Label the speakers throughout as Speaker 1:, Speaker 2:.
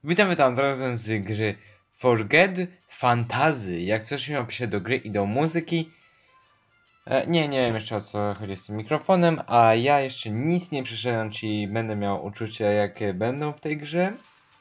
Speaker 1: Witamy tam razem z gry Forget Fantasy. Jak coś mi opiszę do gry i do muzyki. Nie wiem jeszcze o co chodzi z tym mikrofonem, a ja jeszcze nic nie przeszedłem, czyli będę miał uczucia jakie będą w tej grze.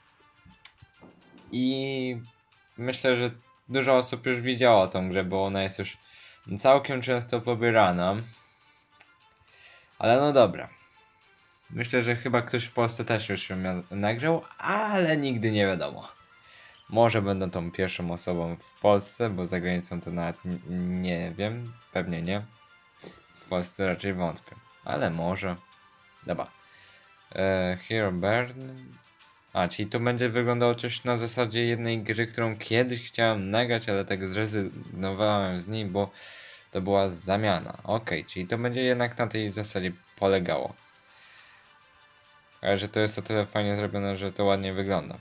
Speaker 1: I myślę, że dużo osób już widziało tą grę, bo ona jest już całkiem często pobierana. Ale no dobra. Myślę, że chyba ktoś w Polsce też już ją nagrał, ale nigdy nie wiadomo. Może będę tą pierwszą osobą w Polsce, bo za granicą to nawet nie wiem, pewnie nie. W Polsce raczej wątpię, ale może. Dobra. Hero Burn. Czyli to będzie wyglądało coś na zasadzie jednej gry, którą kiedyś chciałem nagrać, ale tak zrezygnowałem z niej, bo to była zamiana. Czyli to będzie jednak na tej zasadzie polegało. Ale że to jest o tyle fajnie zrobione, że to ładnie wygląda.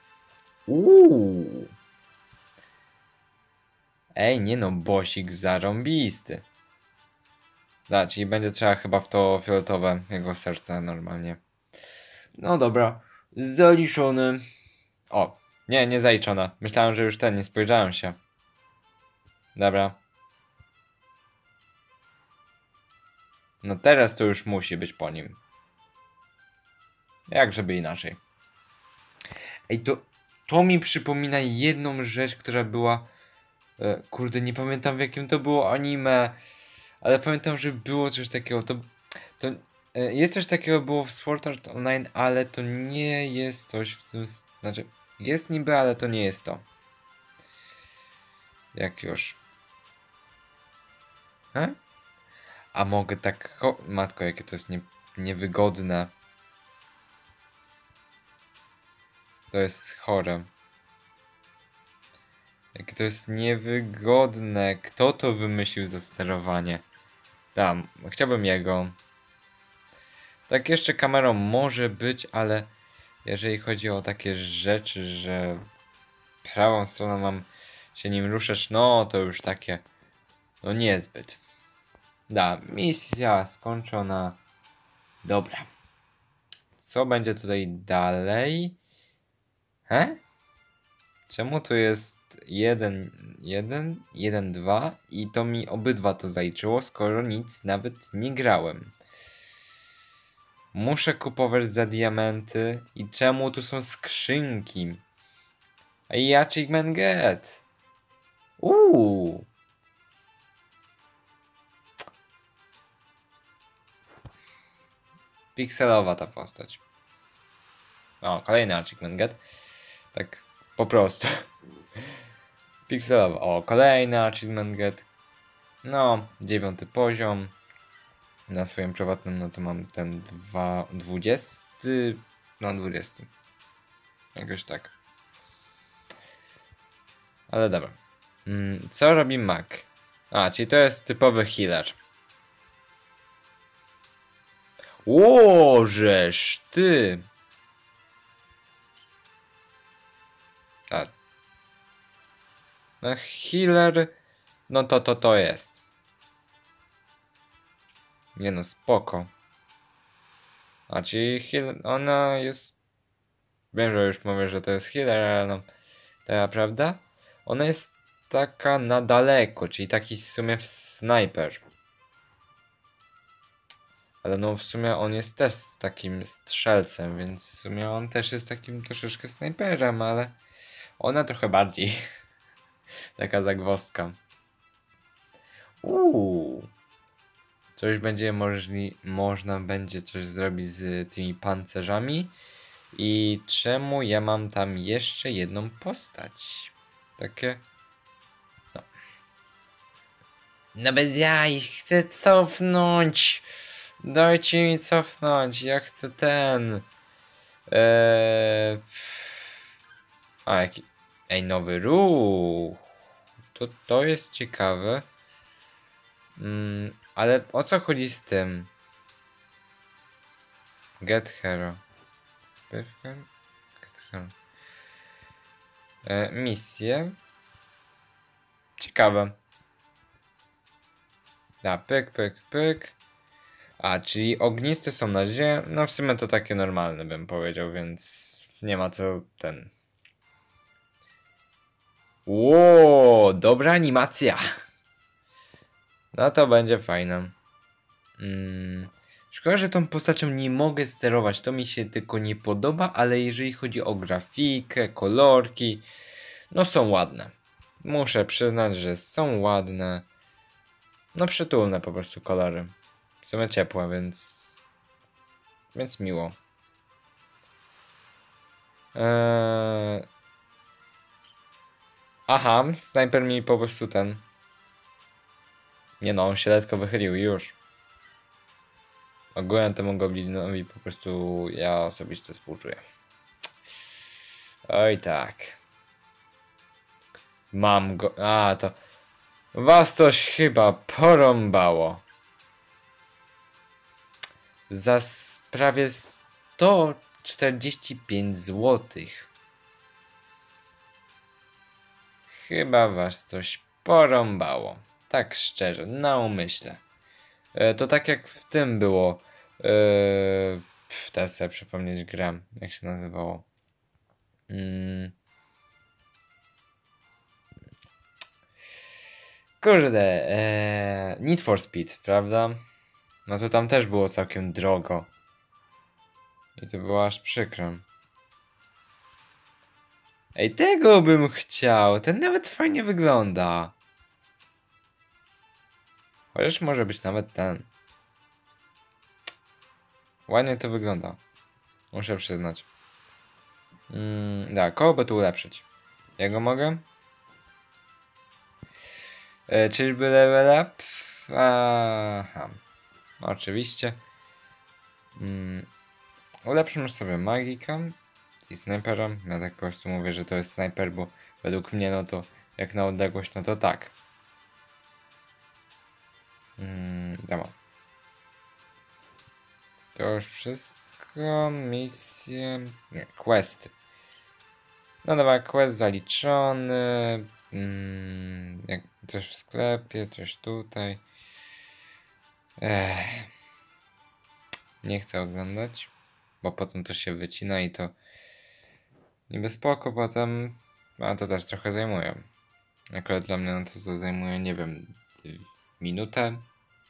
Speaker 1: Ej, nie no, bosik zarąbisty. Czyli będzie trzeba chyba w to fioletowe jego serce normalnie. No dobra, zaliczony. O, nie zaliczone. Myślałem, że już nie spojrzałem się. Dobra. No teraz to już musi być po nim. Jak żeby inaczej. Ej, to mi przypomina jedną rzecz, która była... kurde, nie pamiętam w jakim to było anime. Ale pamiętam, że było coś takiego. Jest coś takiego było w Sword Art Online, ale to nie jest coś w tym... Znaczy, jest niby, ale to nie jest to. Jak już. A mogę tak... Matko, jakie to jest niewygodne. To jest chore. Jakie to jest niewygodne. Kto to wymyślił za sterowanie? Chciałbym jego. Tak jeszcze kamerą może być, ale jeżeli chodzi o takie rzeczy, że prawą stroną mam się nim ruszać, no to już takie no niezbyt. Misja skończona. Dobra. Co będzie tutaj dalej? Czemu tu jest 1, 2 i to mi obydwa to zaliczyło, skoro nic nawet nie grałem. Muszę kupować za diamenty. I czemu tu są skrzynki? Achievement get. Pikselowa ta postać. Kolejny achievement get. Tak po prostu. Pikselowa. Kolejny achievement get. 9 poziom. Na swoim prywatnym, no to mam ten 20. 20. Jakoś tak. Ale dobra. Co robi Mac? Czyli to jest typowy healer. Żeż ty! No healer, no to jest. Nie no, spoko. Czyli ona jest... Wiem, że już mówię, że to jest healer, ale no... taka prawda? Ona jest taka na daleko, czyli taki w sumie snajper. Ale no w sumie on jest też takim strzelcem, więc w sumie on też jest takim troszeczkę snajperem, ale... Ona trochę bardziej. Taka zagwozdka. Coś będzie można będzie coś zrobić z tymi pancerzami. I czemu ja mam tam jeszcze jedną postać? Takie... No bez jaj, chcę cofnąć. Dajcie mi cofnąć, ja chcę ten... nowy ruch. To jest ciekawe. Ale o co chodzi z tym? Get hero. Get hero. Misje. Ciekawe. Pyk. Czyli ogniste są na ziemi. No w sumie to takie normalne bym powiedział, więc nie ma co ten... Ło, dobra animacja. No to będzie fajne. Szkoda, że tą postacią nie mogę sterować. To mi się tylko nie podoba, ale jeżeli chodzi o grafikę, kolorki, no są ładne. Muszę przyznać, że są ładne. No przytulne po prostu kolory. W sumie ciepłe, więc miło. Aha, snajper mi po prostu ten... Nie no, on się lekko wychylił już. Ogółem temu goblinowi po prostu ja osobiście współczuję. Oj tak. Mam go... A, to... Was coś chyba porąbało. Za prawie 145 złotych. Chyba was coś porąbało. Tak szczerze, na umyśle. To tak jak w tym było. Teraz sobie przypomnieć gram. Jak się nazywało? Kurde, Need for Speed, prawda? No to tam też było całkiem drogo. I to było aż przykro. Ej, tego bym chciał. Ten nawet fajnie wygląda. Chociaż może być nawet ten. Ładnie to wygląda. Muszę przyznać. Tak, kogo by tu ulepszyć? Ja go mogę? Czyżby level up? Aha. Oczywiście. Ulepszymy sobie magika i snajpera. Ja tak po prostu mówię, że to jest snajper, bo według mnie no to jak na odległość, no to tak. Dobra. To już wszystko. Misje. Nie, questy. No dobra, quest zaliczony. Jak coś w sklepie, coś tutaj. Nie chcę oglądać, bo potem to się wycina i to niby spoko potem, a to też trochę zajmuje. Akurat dla mnie no to zajmuje, nie wiem, minutę.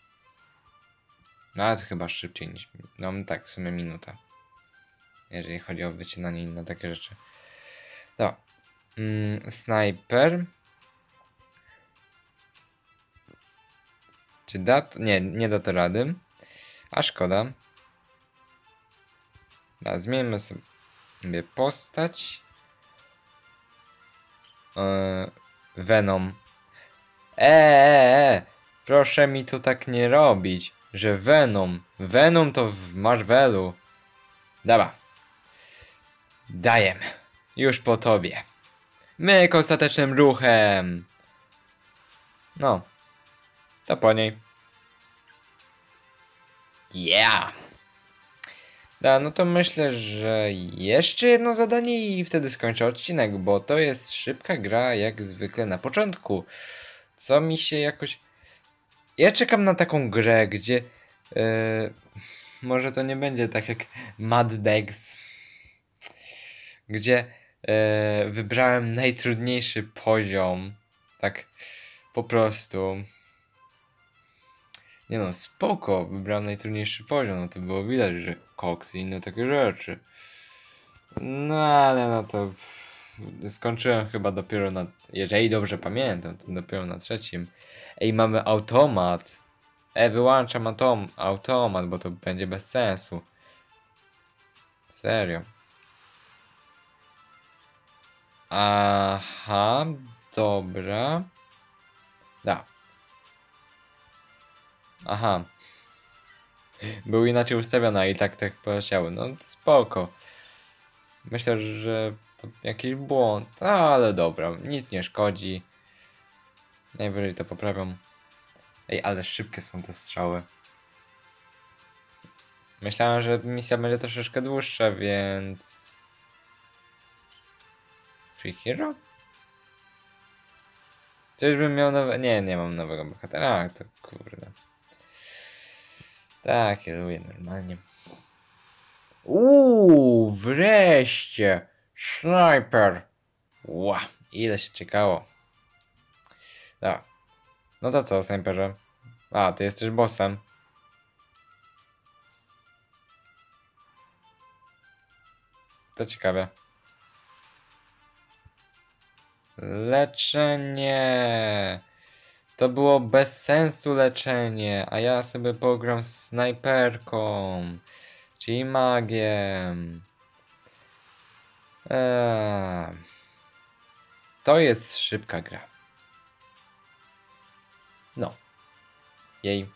Speaker 1: No ale to chyba szybciej niż... No tak, w sumie minutę. Jeżeli chodzi o wycinanie i inne takie rzeczy. Dobra. Snajper. Czy da to? Nie, nie da to rady. A szkoda. Da, zmieńmy sobie postać. Venom. Proszę mi tu tak nie robić, że Venom. Venom to w Marvelu. Dobra. Dajem. Już po tobie. Myk ostatecznym ruchem. No. To po niej. Yeah. Da, no to myślę, że jeszcze jedno zadanie i wtedy skończę odcinek, bo to jest szybka gra jak zwykle na początku. Co mi się jakoś... Ja czekam na taką grę, gdzie... może to nie będzie tak jak Mad Dex, gdzie wybrałem najtrudniejszy poziom. Tak po prostu. Nie no, spoko, wybrałem najtrudniejszy poziom, no to było widać, że koks i inne takie rzeczy. No ale no to skończyłem chyba dopiero na, jeżeli dobrze pamiętam, to dopiero na trzecim. Ej, mamy automat. Wyłączam automat, bo to będzie bez sensu. Serio. Aha, dobra. Da. Aha. Był inaczej ustawiony i tak poleciały. No spoko. Myślę, że to jakiś błąd, ale dobra, nic nie szkodzi. Najwyżej to poprawiam. Ej, ale szybkie są te strzały. Myślałem, że misja będzie troszeczkę dłuższa, więc... Free Hero? Czyżbym miał nowe... Nie mam nowego bohatera. A, to kurde. Tak, kieruję normalnie. Wreszcie! Snajper! Ła, ile się czekało. Dobra. No to co, snajperze? A, ty jesteś bossem. To ciekawe. Leczenie! To było bez sensu leczenie, a ja sobie pogram z snajperką, czyli magiem. To jest szybka gra. No. Jej.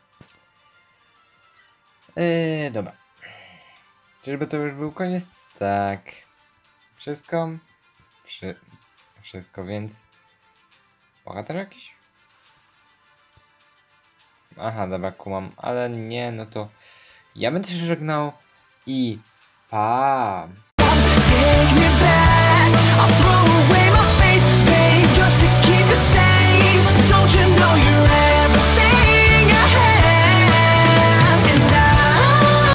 Speaker 1: Dobra. Czyżby to już był koniec? Tak. Wszystko? Wszystko, więc... Bohater jakiś? Aha, dobra, kumam. Ale nie, no to... Ja będę się żegnał i... Pa!